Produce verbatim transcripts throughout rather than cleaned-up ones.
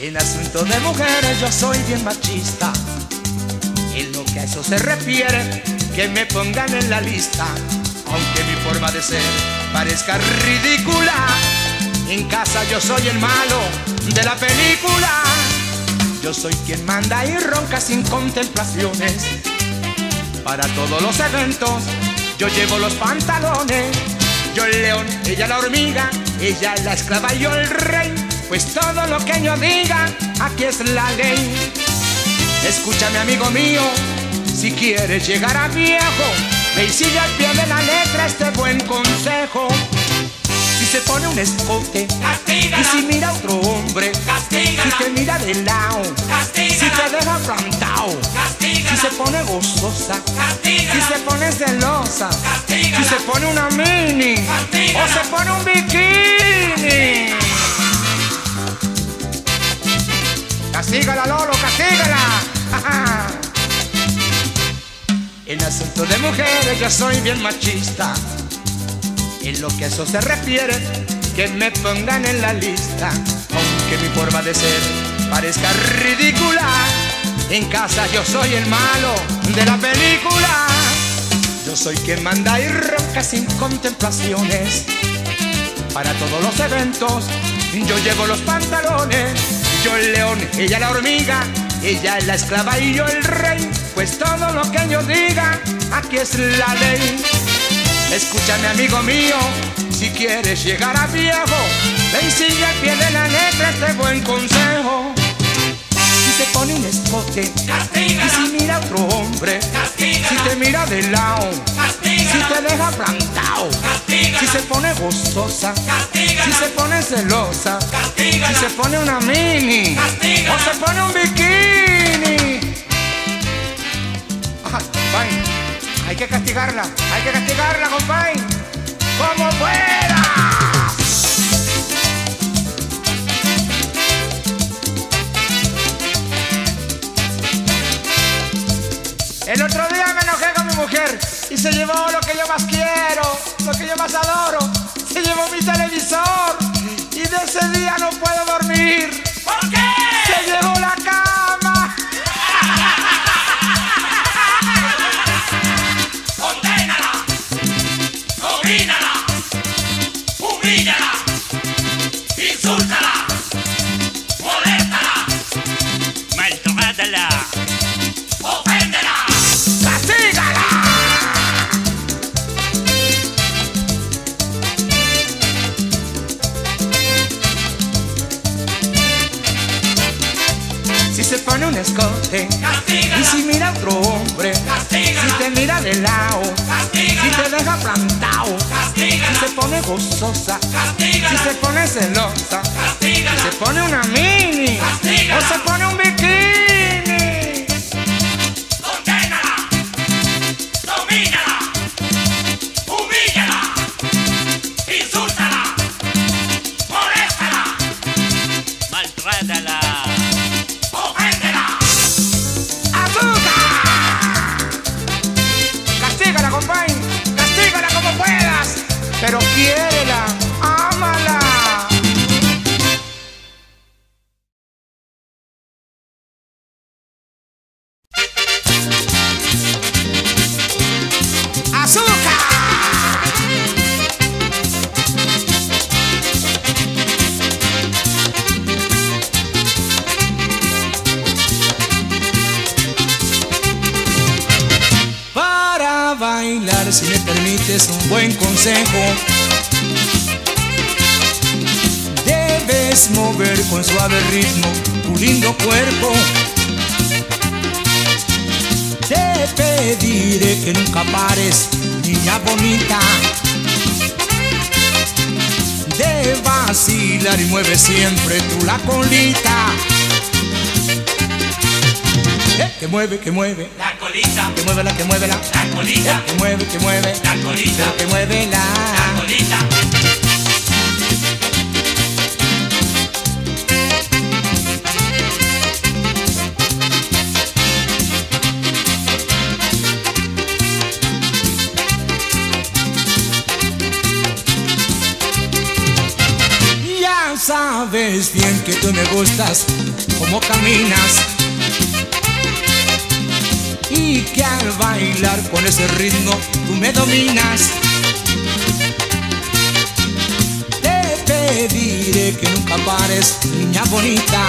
En asunto de mujeres yo soy bien machista. En lo que a eso se refiere, que me pongan en la lista. Aunque mi forma de ser parezca ridícula, en casa yo soy el malo de la película. Yo soy quien manda y ronca sin contemplaciones. Para todos los eventos yo llevo los pantalones. Yo el león, ella la hormiga, ella la esclava y yo el rey. Pues todo lo que yo diga, aquí es la ley. Escúchame, amigo mío, si quieres llegar a viejo, ve y sigue al pie de la letra este buen consejo. Si se pone un escote, castígala. Y si mira a otro hombre, castígala. Si te mira de lado, castígala. Si te deja plantado, castígala. Si se pone gozosa, castígala. Si se pone celosa, castígala. Si se pone una mini, castígala. O se pone un bikini, castígala, Lolo, castígala. En asunto de mujeres yo soy bien machista. En lo que a eso se refiere, que me pongan en la lista. Aunque mi forma de ser parezca ridícula, en casa yo soy el malo de la película. Yo soy quien manda y ronca sin contemplaciones. Para todos los eventos yo llevo los pantalones. Yo el león, ella la hormiga, ella es la esclava y yo el rey. Pues todo lo que yo diga, aquí es la ley. Escúchame, amigo mío, si quieres llegar a viejo, ven y sigue al pie de la letra este buen consejo. Si se pone un escote, castígala. Y si mira a otro hombre, castígala. Si te mira de lado, castígala. Si te deja plantado, castígala. Si se pone gozosa, castígala. Si se pone celosa, castígala. Si se pone una mini, castígala. O se pone un bikini. Ajá, bye. Hay que castigarla, hay que castigarla, compadre, como pueda. El otro día me enojé con mi mujer y se llevó lo que yo más quiero, lo que yo más adoro. Se llevó mi televisor y de ese día no puedo dormir. ¿Por qué? Se llevó la cama. Domínala, humíllala, insúltala, moléstala, maltrátala, oféndela, castígala. Si se pone un escote, castígala. Y si mira a otro hombre, castígala. Si te mira de lado, castígala. Si te deja plantado, castígala. Si se pone gozosa, castígala. Si se pone celosa, castígala. Si se pone una mini, castígala. O se pone un bikini, condénala, domínala, humíllala, insúltala, moléstala, maltrátala, oféndela. Castígala, compadre, castígala como puedas, pero quiérela, ámala. ¡Azúcar! Para bailar, si me permites un buen consejo, debes mover con suave ritmo tu lindo cuerpo. Te pediré que nunca pares, niña bonita, de vacilar y mueve siempre tú la colita. Eh, que mueve, que mueve la colita, que mueve la, que mueve la, la colita, eh, que mueve, que mueve la colita, que mueve la, la colita. Ya sabes Sabes bien que tú me gustas, cómo caminas, y que al bailar con ese ritmo tú me dominas. Te pediré que nunca pares, niña bonita.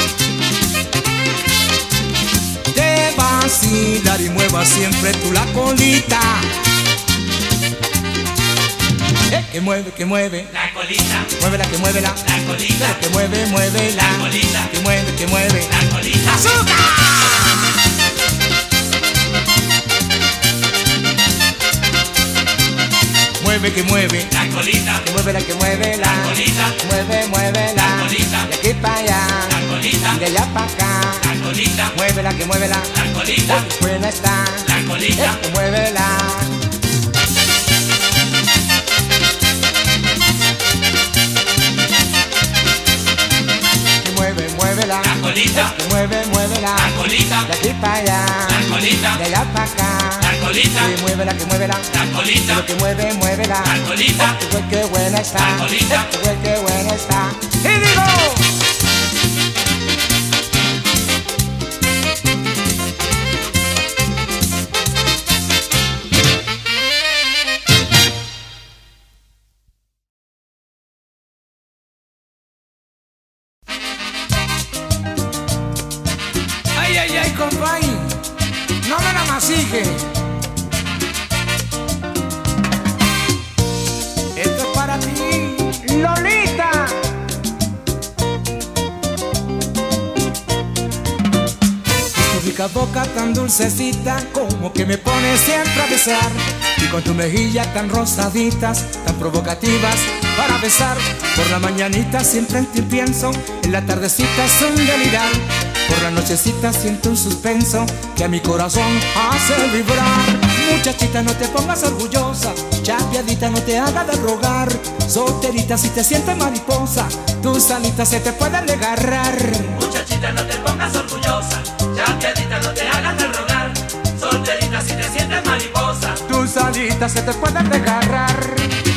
Te vacilar y muevas siempre tú la colita. Eh, que mueve, que mueve la colita, muévela, que muévela, la colita, que mueve, muévela, la colita, que mueve, que mueve, la colita. ¡azúcar! Mueve, que mueve, La colita, que muévela, que muévela, la colita, mueve, muévela, la colita, de aquí para allá, la colita, de allá para acá, la colita, muévela, que muévela, la colita, que buena está, la colita. que muévela. Mueve, muévela, La colita, que mueve, muévela, la colita, de aquí para allá, la colita, de allá para acá, la colita, que muévela, que muévela, la colita, lo que mueve, muévela, la colita, que güey, que buena está, la colita, que güey, que buena está, y digo. Ay, ay, ay, compay, no me la masije. Esto es para ti, Lolita. Tu rica boca tan dulcecita, como que me pone siempre a besar. Y con tu mejilla tan rosaditas, tan provocativas para besar. Por la mañanita siempre en ti pienso, en la tardecita es un delirar. Por la nochecita siento un suspenso que a mi corazón hace vibrar. Muchachita, no te pongas orgullosa, chapeadita, no te hagas de rogar. Solterita, si te sientes mariposa, tus alitas se te pueden desgarrar. Muchachita, no te pongas orgullosa, chapeadita, no te hagas de rogar. Solterita, si te sientes mariposa, Tus alitas se te pueden desgarrar.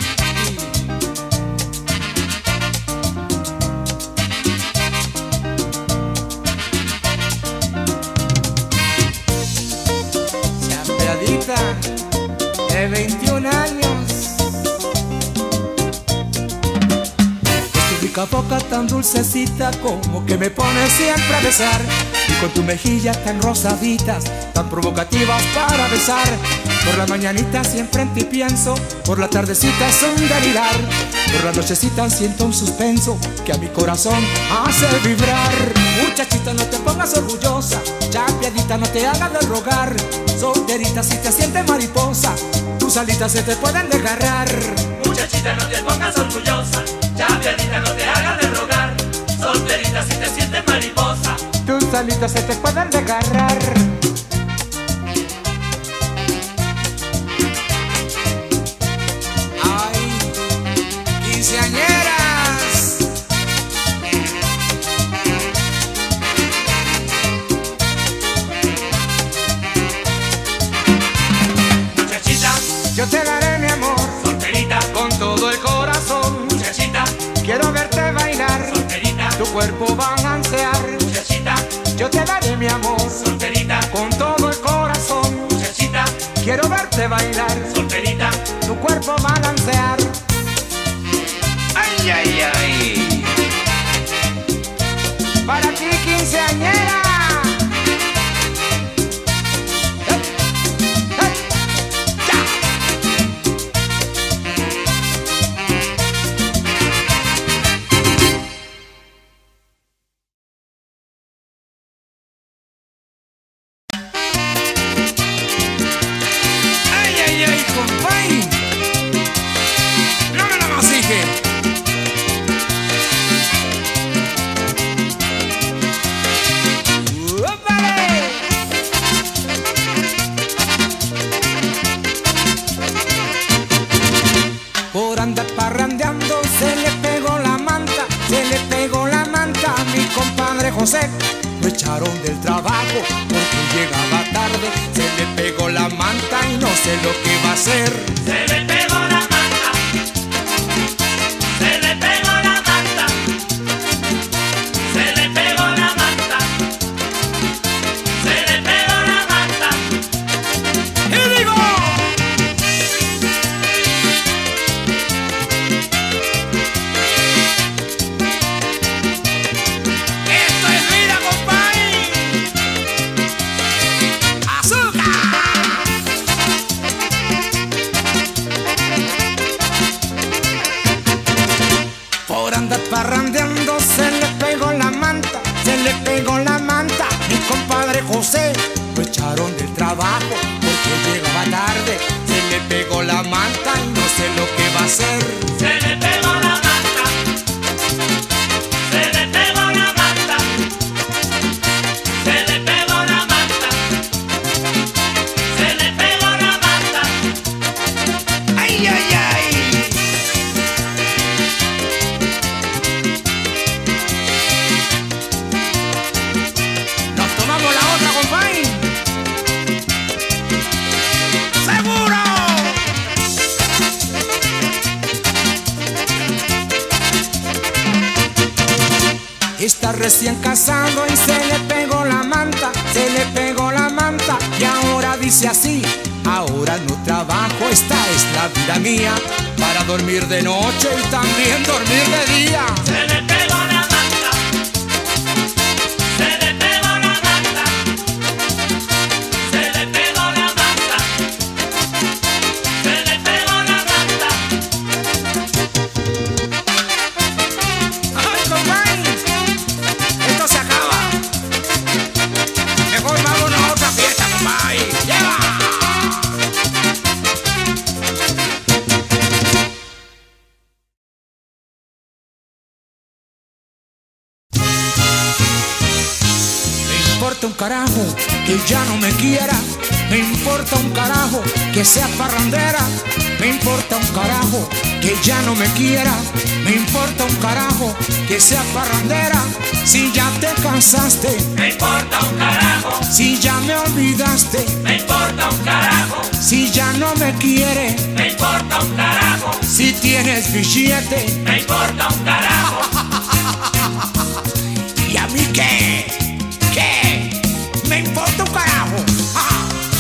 Chapeadita de veintiún años, tu rica boca tan dulcecita, como que me pone siempre a besar. Y con tu mejilla tan rosaditas, tan provocativas para besar. Por la mañanita siempre en ti pienso, por la tardecita es un delirar. Por la nochecita siento un suspenso que a mi corazón hace vibrar. Muchachita, no te pongas orgullosa, chapeadita, no te hagas de rogar. Solterita, si te sientes mariposa, tus alitas se te pueden desgarrar. muchachita, no te pongas orgullosa, chapeadita, no te hagas de rogar. Solterita, si te sientes mariposa, Tus alitas se te pueden desgarrar. Ay, quinceañeras. muchachita, Yo te daré mi amor solterita, con todo el corazón. muchachita, Quiero verte bailar, solterita, tu cuerpo balancear. muchachita, Yo te daré mi amor solterita, con todo el corazón. muchachita, Quiero verte bailar, solterita, tu cuerpo balancear. Ay, ay, ay. Para ti, quinceañera. Hey, hey, ya. Ay, ay, ay, compay, no me la masije. ¡Úpale! Por andar parrandeando se le pegó la manta, se le pegó la manta a mi compadre José. Lo echaron del trabajo porque llegaba tarde, se le pegó la manta y no sé lo que va a hacer. se le pegó la manta, se le pegó la manta, se le pegó la manta, se le pegó la manta. Mi compadre José lo echaron del trabajo porque llegaba tarde. Se le pegó la manta y no sé lo que va a hacer. Se le pegó la manta, se le pegó la manta, se le pegó la manta, se le pegó la manta. ¡Ay, ay, ay! Nos tomamos la otra, compadre. ¡Seguro! Está recién casado y se le pegó la manta, se le pegó la manta y ahora dice así: ahora no trabajo, esta es la vida mía, para dormir de noche y también dormir de día. Se le pegó la manta, se le pegó la manta, se le pegó la manta, se le pegó la manta. ¡Ay, compadre! Esto se acaba. Mejor vamos a otra fiesta, compadre. ¡Lleva! Me importa un carajo que ya no me quiera. Me importa un carajo que sea parrandera. Me importa un carajo que ya no me quiera. Me importa un carajo que sea parrandera. Si ya te cansaste, Me importa un carajo, si ya me olvidaste, me importa un carajo, si ya no me quiere, me importa un carajo, si tienes billete, me importa un carajo. ¿y a mí qué? ¿Qué? Me importa un carajo. ¡Ja!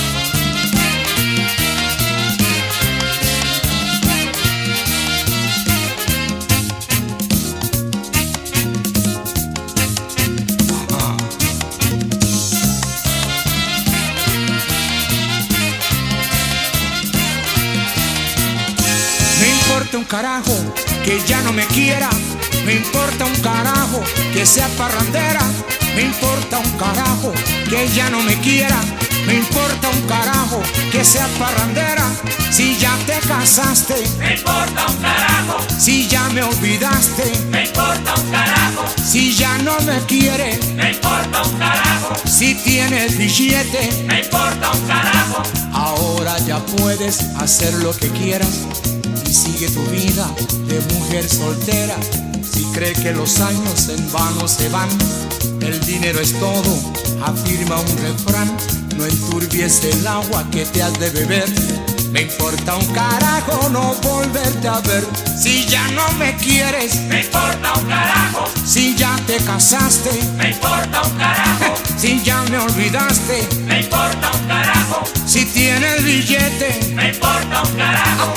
Me importa un carajo que ya no me quiera. Me importa un carajo que sea parrandera. Me importa un carajo que ya no me quiera. Me importa un carajo que sea parrandera. Si ya te casaste, Me importa un carajo, si ya me olvidaste, me importa un carajo, si ya no me quiere, me importa un carajo, si tienes billete, me importa un carajo. ahora ya puedes hacer lo que quieras y sigue tu vida de mujer soltera. Si cree que los años en vano se van, el dinero es todo, afirma un refrán. No enturbies el agua que te has de beber. Me importa un carajo no volverte a ver. Si ya no me quieres, Me importa un carajo, si ya te casaste, me importa un carajo, si ya me olvidaste, me importa un carajo, si tienes billete. me importa un carajo.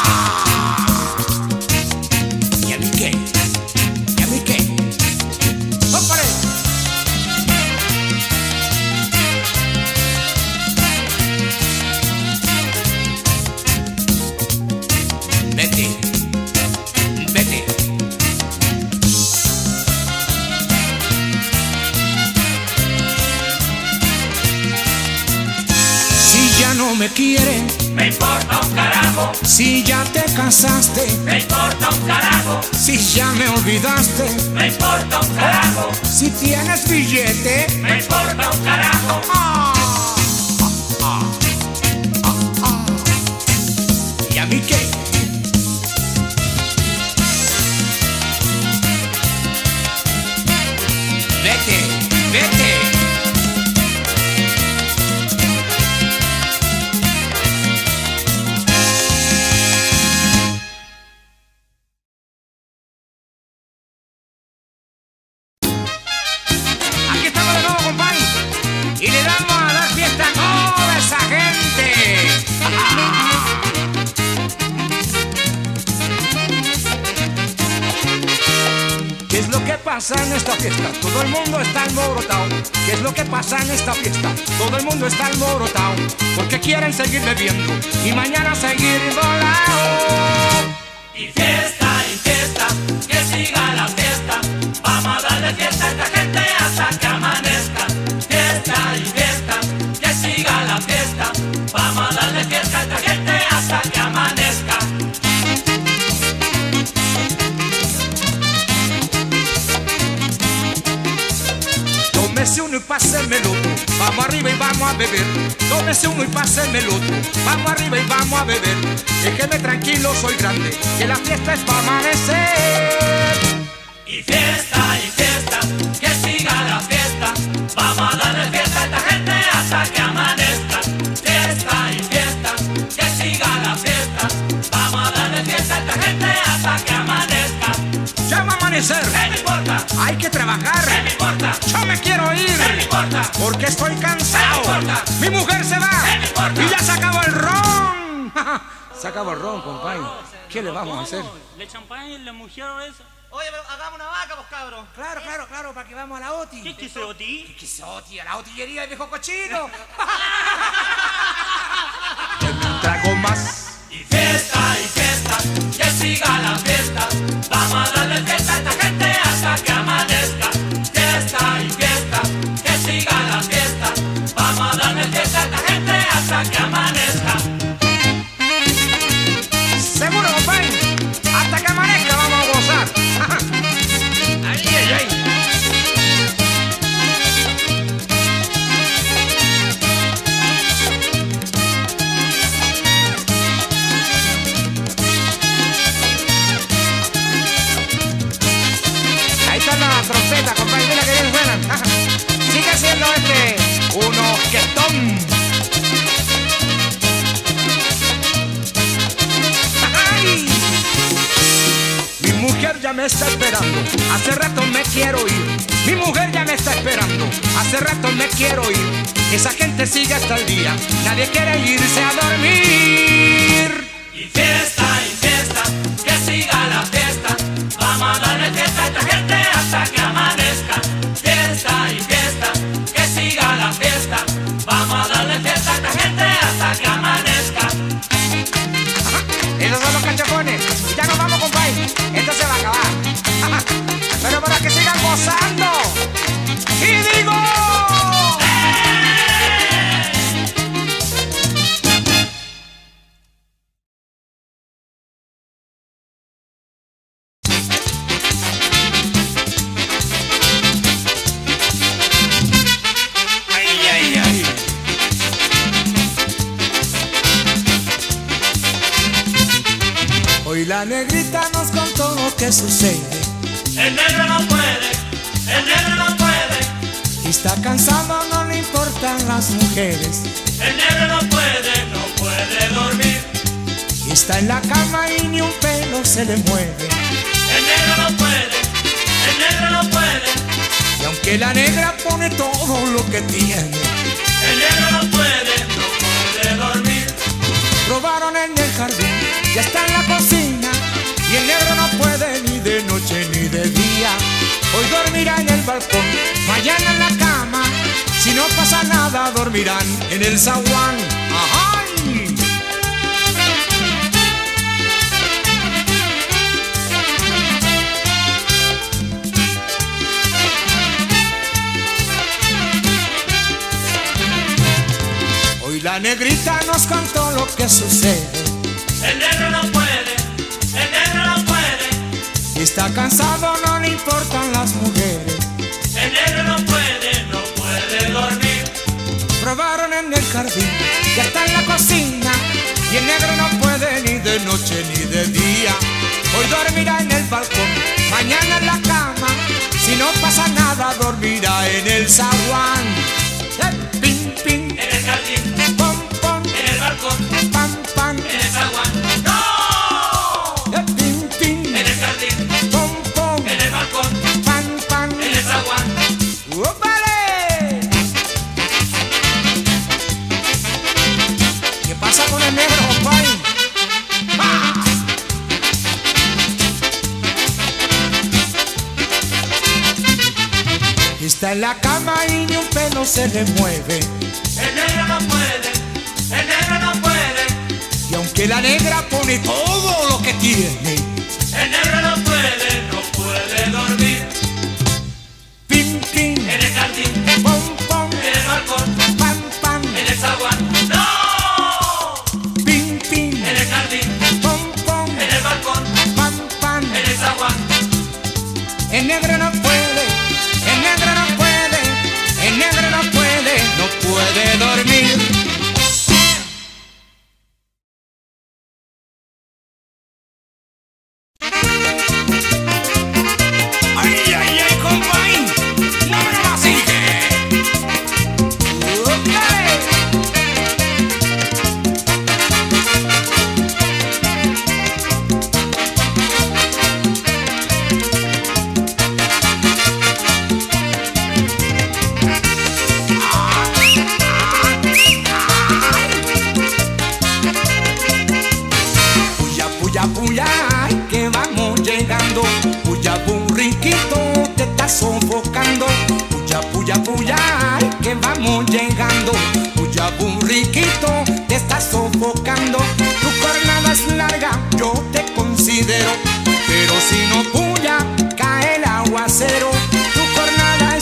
¿Y a mí qué? ¿Y a mí qué? ¡Ópale! Vete, vete. Si ya no me quiere, Me importa un carajo, si ya te casaste, me importa un carajo, si ya me olvidaste, me importa un carajo, si tienes billete. me importa un carajo. Ah, ah, ah, ah. ¿Y a mí qué? Vete, vete. Aquí estamos de nuevo, compadre, y le damos a dar fiesta a toda esa gente. ¿Qué es lo que pasa en esta fiesta? Todo el mundo está alborotado. ¿Qué es lo que pasa en esta fiesta? Todo el mundo está alborotado porque quieren seguir bebiendo y mañana seguir volado. Y fiesta, y fiesta, que siga la fiesta. Tómese uno y páseme el otro. Vamos arriba y vamos a beber. Tómese uno y páseme el otro. Vamos arriba y vamos a beber. Déjeme tranquilo, soy grande, que la fiesta es para amanecer. Y fiesta, y fiesta, que siga la fiesta. Vamos a darle fiesta a esta gente hasta que amanezca. Fiesta y fiesta, que siga la fiesta. Vamos a darle fiesta a esta gente hasta que amanezca. Ya va a amanecer. ¿Qué me importa? Hay que trabajar. ¿Qué me importa? Yo me quiero ir. ¿Qué me importa? Porque estoy cansado. ¿Qué me importa? Mi mujer se va. ¿Qué me importa? Y ya se acabó el ron. Se acabó el ron, compadre. ¿Qué le vamos a hacer? ¿Le champagne y la mujer eso? Oye, pero hagamos una vaca, pues, cabros. Claro, claro, claro, para que vamos a la OTI. ¿Qué quiso Oti? ¿Qué quiso OTI? A la otillería de viejo cochino. Un trago más. Y fiesta, y fiesta, que siga la fiesta. Vamos a darle fiesta a esta gente hasta que amanezca. Fiesta y fiesta, que siga la fiesta. Vamos a darle fiesta a esta gente hasta que amanezca. Seguro, compadre. Hasta que amanezca vamos a gozar. Ay, ay, ay. Ahí está la trompeta, compadre. Mira que bien suenan. Sigue siendo este un orquestón. Mi mujer ya me está esperando, hace rato me quiero ir. Mi mujer ya me está esperando, hace rato me quiero ir. Esa gente sigue hasta el día, nadie quiere irse a dormir. Y fiesta, y fiesta, que siga la fiesta. Vamos a darle fiesta a esta gente hasta que amanezca. Fiesta y fiesta, que siga la fiesta. Vamos a darle fiesta a esta gente hasta que amanezca. Ajá, esos son los cachapones. Ya nos vamos, compadre. Esto se va a acabar. Ajá, pero para que sigan gozando. Y digo. Ay, ay, ay. Hoy la negrita nos contó lo que sucede. El negro no puede, el negro no puede. Y está cansado, no le importan las mujeres. El negro no puede, no puede dormir. Y está en la cama y ni un pelo se le mueve. El negro no puede, el negro no puede. Y aunque la negra pone todo lo que tiene, El negro no puede, no puede dormir. probaron en el jardín, ya está en la cocina. Y el negro no puede ni de noche ni de día. Hoy dormirá en el balcón, mañana en la cama. Si no pasa nada, dormirán en el zaguán. ¡Ajá! Hoy la negrita nos contó lo que sucede. El negro no puede, el negro no puede. Y está cansado, no le importan las mujeres. El negro no puede, no puede dormir. Probaron en el jardín, ya está en la cocina. Y el negro no puede ni de noche ni de día. Hoy dormirá en el balcón, mañana en la cama. Si no pasa nada, dormirá en el zaguán. Eh, pin, pin, En el jardín, pom, pom, en el balcón, pam, pam. en el zaguán. ¡No! Eh, pin, pin, En el jardín, pom, pom, en el balcón, pam, pam. en el zaguán. ¡Ópale! ¿Qué pasa con el negro, compadre? ¡Ah! Está en la cama y ni un pelo se le mueve. El negro no puede, el negro no puede. Y aunque la negra pone todo lo que tiene, El negro no puede, no puede dormir. pin, pin, En el jardín, pom, pom, en el balcón, pam, pam, en el zaguán. ¡No! pin, pin, En el jardín, pom, pom, en el balcón, pam, pam. en el zaguán. El negro no puede, el negro no puede,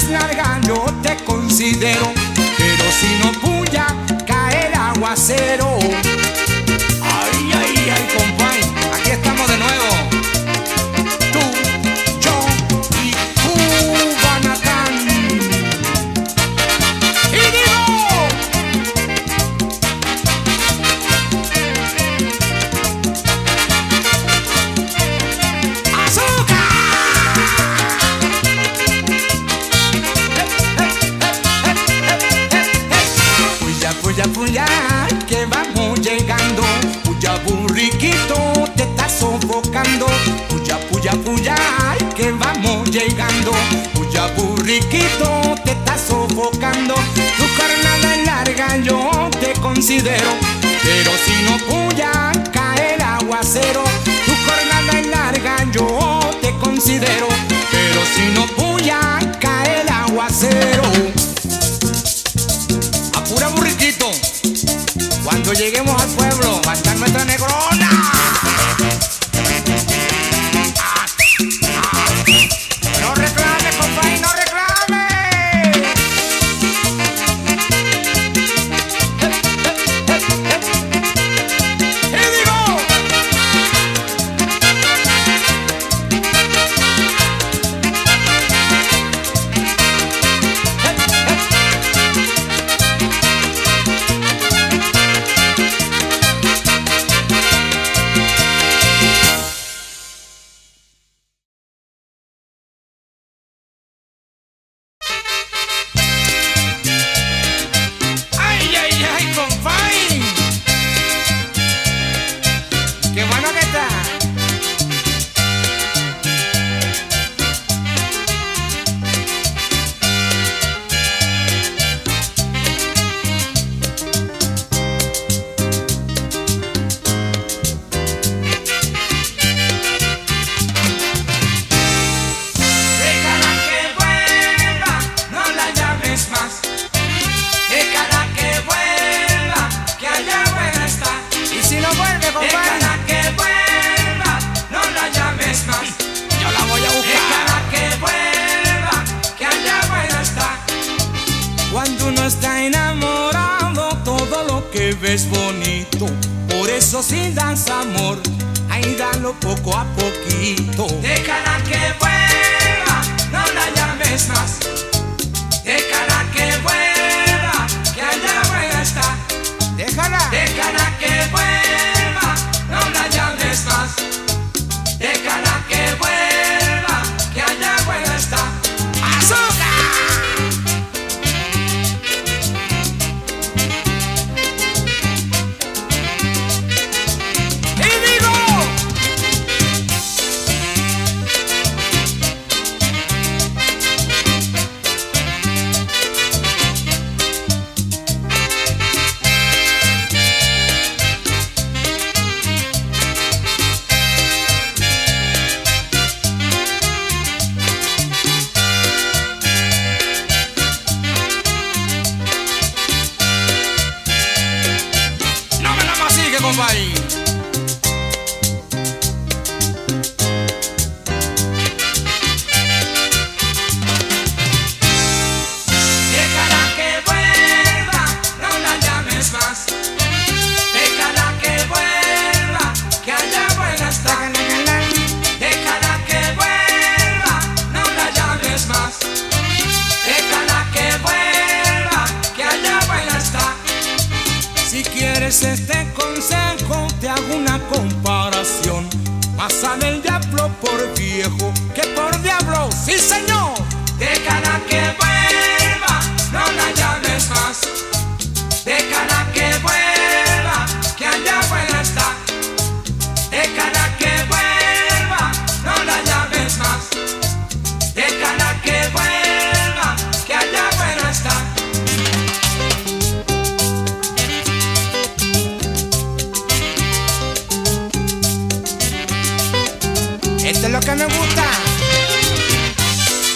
es larga yo te considero, pero si no puya cae el aguacero. Ay, ay, ay, compay, aquí estamos de nuevo. Tú, yo y Cubanatán. Y digo, ¡azúcar! Puya, puya, puya, que vamos llegando. Puya, burriquito, te estás sofocando. Puya, puya, puya, que vamos llegando. Puya, burriquito, te estás sofocando. Tu carnada es larga, yo te considero, pero si no puya, cae el aguacero. Tu jornada es larga, yo te considero, pero si no puya, cae el aguacero. Apura, burriquito, cuando lleguemos al pueblo va a estar nuestra negrona. Ah, ah. No reclame, compadre, no reclame. Y digo, ay, ay, ay, compadre, qué bueno que está. Déjala que vuelva, no la llames más. Déjala que vuelva, que allá buena está. Y si no vuelve, compadre, Déjala que vuelva, no la llames más. yo la voy a buscar. Déjala que vuelva, que allá buena está. Cuando uno está enamorado, todo lo que ves bonito. Por eso si das amor, ahí dalo poco a poquito. Déjala que vuelva, no la llames más. Déjala que vuelva, que allá buena está. Déjala. Déjala que vuelva, no la llames más. Déjala que vuelva, que allá buena está. ¡Azúcar! Y digo, no me la masigue, compadre. Déjala que vuelva, no la llames más. Déjala que vuelva, que allá buena está. Déjala que vuelva, no la llames más. Déjala que vuelva, que allá buena está. Si quieres este consejo, te hago una comparación. Más sale el diablo por viejo que por diablo, sí señor. Déjala que vuelva, no la llames más. Déjala que vuelva, que allá buena está. Déjala que vuelva, no la llames más. Déjala que vuelva, que allá buena está. Esto es lo que me gusta.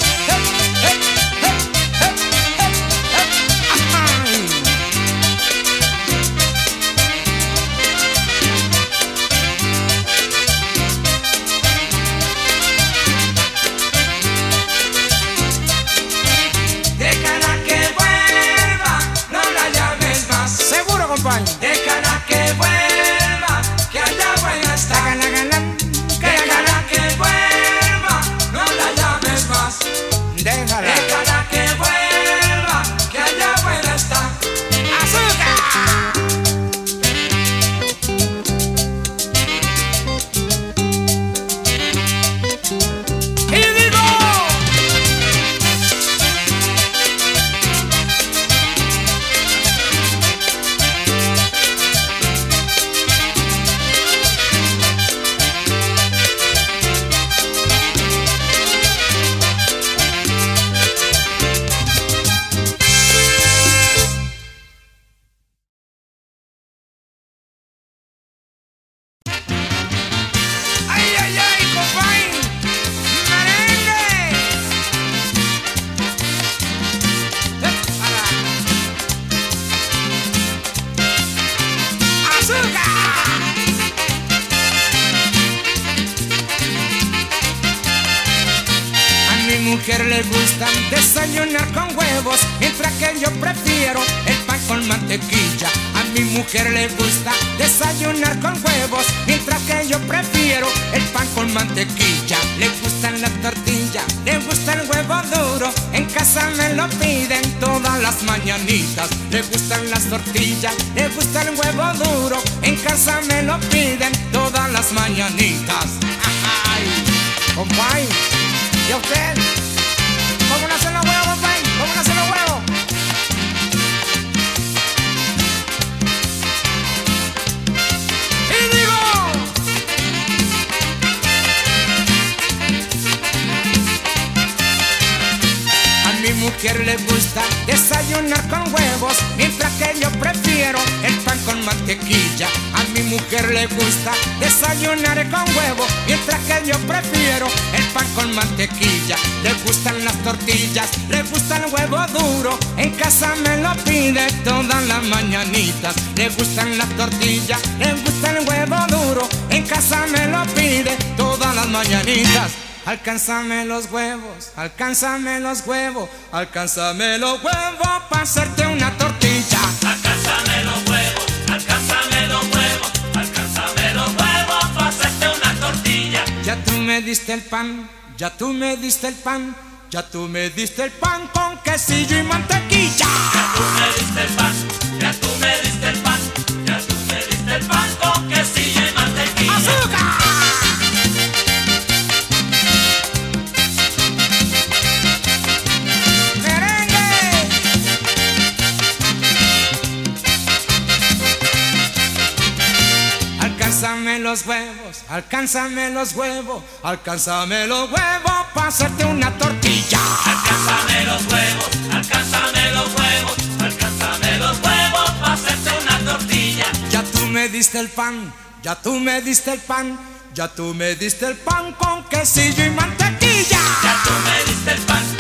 mujer le gusta desayunar con huevos, mientras que yo prefiero el pan con mantequilla. A mi mujer le gusta desayunar con huevos, mientras que yo prefiero el pan con mantequilla. Le gustan las tortillas, le gusta el huevo duro, en casa me lo piden todas las mañanitas. Le gustan las tortillas, le gusta el huevo duro, en casa me lo piden todas las mañanitas. ¡Ay! Compay, ¿y a usted? ¿Cómo nacen los huevos, compay? ¿Cómo nacen los huevos? Y digo, a mi mujer le gusta desayunar con huevos, mientras que yo prefiero el pan con mantequilla. A mi mujer le gusta desayunar con huevos, mientras que yo prefiero el pan con mantequilla. Le gustan las tortillas, le gusta el huevo duro, en casa me lo pide todas las mañanitas. Le gustan las tortillas, le gusta el huevo duro, en casa me lo pide todas las mañanitas. Alcánzame los huevos, alcánzame los huevos, alcánzame los huevos para hacerte una tortilla. Alcánzame los huevos, alcánzame los huevos, alcánzame los huevos para hacerte una tortilla. Ya tú me diste el pan, ya tú me diste el pan, ya tú me diste el pan con quesillo y mantequilla. Ya tú me diste el pan, ya tú me diste el pan, ya tú me diste el pan con quesillo y mantequilla. ¡Azúcar! Alcánzame los huevos, alcánzame los huevos, alcánzame los huevos para hacerte una tortilla. Alcánzame los huevos, alcánzame los huevos, alcánzame los huevos para hacerte una tortilla. Ya tú me diste el pan, ya tú me diste el pan, ya tú me diste el pan con quesillo y mantequilla. Ya tú me diste el pan,